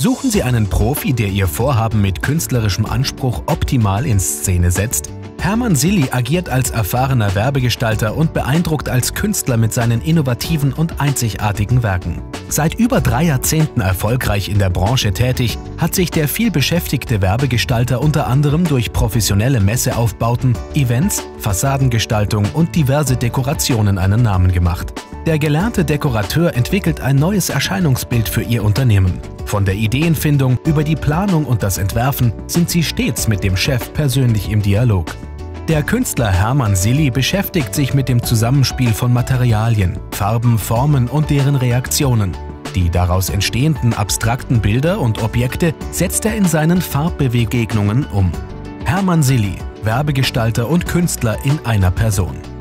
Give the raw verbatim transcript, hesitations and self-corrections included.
Suchen Sie einen Profi, der Ihr Vorhaben mit künstlerischem Anspruch optimal in Szene setzt? Hermann Silli agiert als erfahrener Werbegestalter und beeindruckt als Künstler mit seinen innovativen und einzigartigen Werken. Seit über drei Jahrzehnten erfolgreich in der Branche tätig, hat sich der vielbeschäftigte Werbegestalter unter anderem durch professionelle Messeaufbauten, Events, Fassadengestaltung und diverse Dekorationen einen Namen gemacht. Der gelernte Dekorateur entwickelt ein neues Erscheinungsbild für Ihr Unternehmen. Von der Ideenfindung über die Planung und das Entwerfen sind Sie stets mit dem Chef persönlich im Dialog. Der Künstler Hermann Silli beschäftigt sich mit dem Zusammenspiel von Materialien, Farben, Formen und deren Reaktionen. Die daraus entstehenden abstrakten Bilder und Objekte setzt er in seinen Farbbegegnungen um. Hermann Silli, Werbegestalter und Künstler in einer Person.